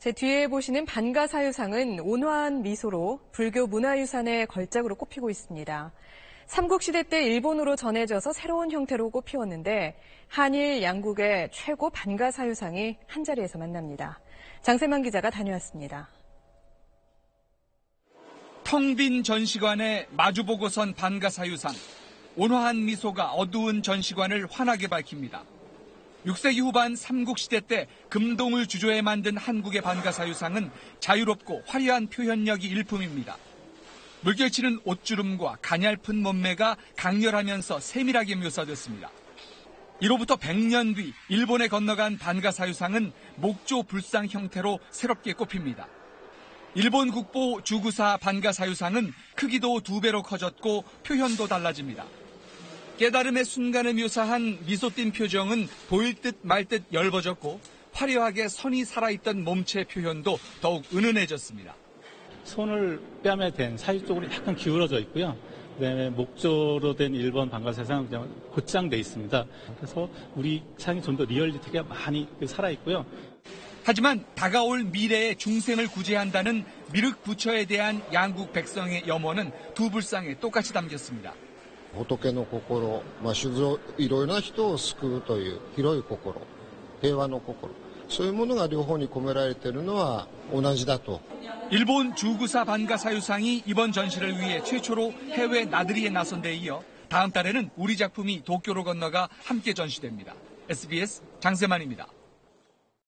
제 뒤에 보시는 반가사유상은 온화한 미소로 불교 문화유산의 걸작으로 꼽히고 있습니다. 삼국시대 때 일본으로 전해져서 새로운 형태로 꽃피웠는데 한일 양국의 최고 반가사유상이 한자리에서 만납니다. 장세만 기자가 다녀왔습니다. 텅 빈 전시관에 마주보고 선 반가사유상. 온화한 미소가 어두운 전시관을 환하게 밝힙니다. 6세기 후반 삼국시대 때 금동을 주조해 만든 한국의 반가사유상은 자유롭고 화려한 표현력이 일품입니다. 물결치는 옷주름과 가냘픈 몸매가 강렬하면서 세밀하게 묘사됐습니다. 이로부터 100년 뒤 일본에 건너간 반가사유상은 목조 불상 형태로 새롭게 꼽힙니다. 일본 국보 주구사 반가사유상은 크기도 2배로 커졌고 표현도 달라집니다. 깨달음의 순간을 묘사한 미소 띤 표정은 보일 듯 말 듯 엷어졌고 화려하게 선이 살아있던 몸체 표현도 더욱 은은해졌습니다. 손을 뺨에 댄 사유 쪽으로 약간 기울어져 있고요. 그다음에 목조로 된 일본 반가사유상은 그냥 곧장돼 있습니다. 그래서 우리 상이 좀 더 리얼리티가 많이 살아있고요. 하지만 다가올 미래의 중생을 구제한다는 미륵 부처에 대한 양국 백성의 염원은 두 불상에 똑같이 담겼습니다. 仏の心、いろいろな人を救うという広い心、平和の心、そういうものが両方に込められているのは同じだと。 일본 주구사 반가사유상이 이번 전시를 위해 최초로 해외 나들이에 나선 데 이어 다음 달에는 우리 작품이 도쿄로 건너가 함께 전시됩니다. SBS 장세만입니다.